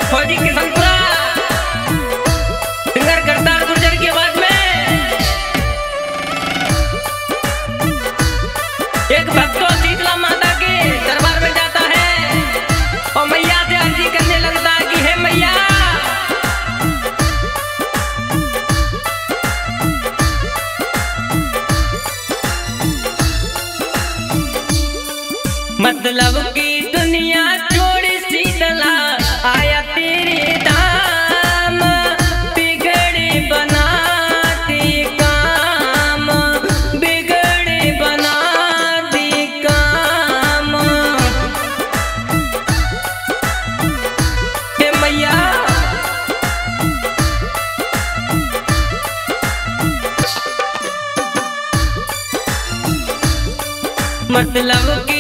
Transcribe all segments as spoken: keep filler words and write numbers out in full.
फौजी किशनपुरा सिंगर करतार गुर्जर की आवाज में एक भक्त शीतला माता के दरबार में जाता है और मैया से अर्जी करने लगता है कि हे मैया मतलब की दुनिया छोड़ शीतला आया तेरे धाम बिगड़े बनाते काम बिगड़े बनाते काम हे मैया मतलब की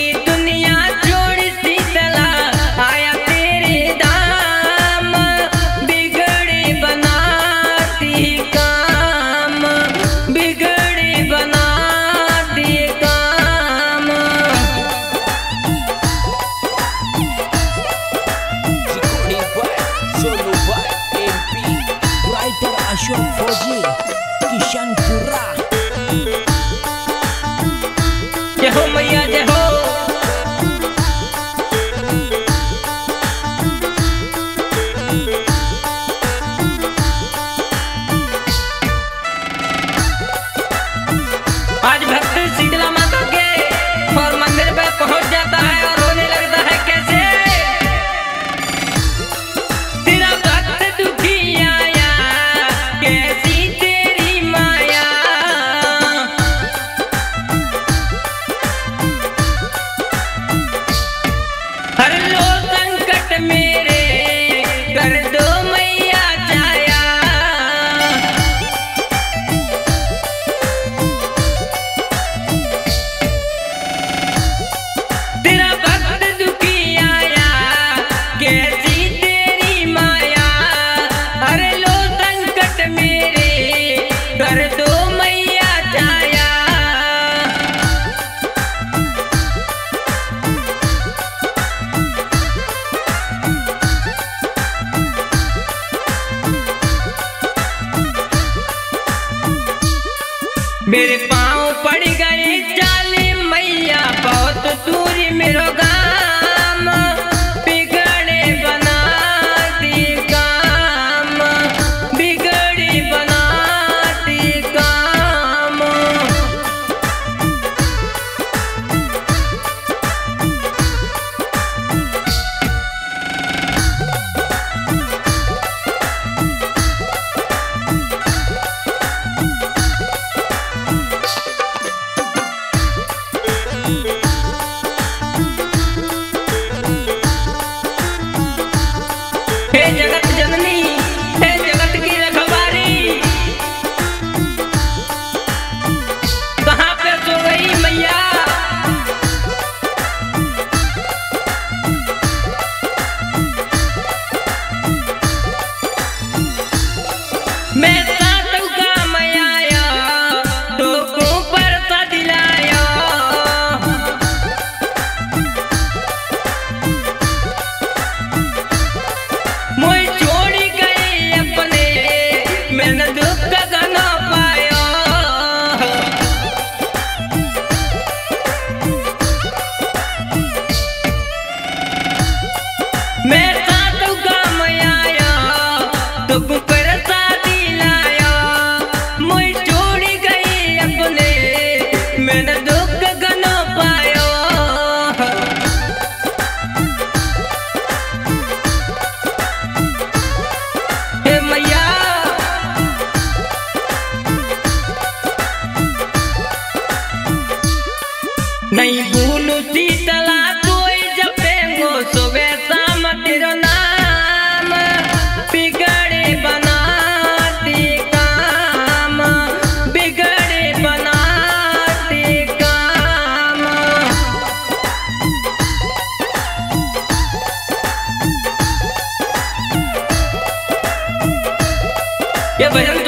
फौजी किशनपुरा जय हो मैया जय हो। आज भक्त शीतला माता के और मंदिर पे पहुंच जाता है और रोने लगता है कैसे तेरा भक्त दुखी आया कैसी तेरी माया हर लो संकट मेरे कर दो मैया छाया तेरा भक्त दुखी आया कैसी तेरी माया हर लो संकट मेरे कर दो मैया छाया मेरे पाँव पड़ गए चाले मैया बहुत दूरी मेरो गाम बिगड़े बनाती काम बिगड़े बनाती काम हे जगत जननी हे जगत की रखवारी कहाँ पे सो गई मैया मैं सातों का मैया तो को पर सा दिलाया मोई छोड़ गए अपने मैंने दुख का गाना पाया मैं सातों का मैया तो पर सा दिलाया मोई छोड़ गए अपने मैंने दुख का गाना पाया हे मैया नहीं भूलू शीतला कोई जपेंगो सुबह शाम तेरो नाम बिगड़े बनाते काम बिगड़े बनाते काम ये भजन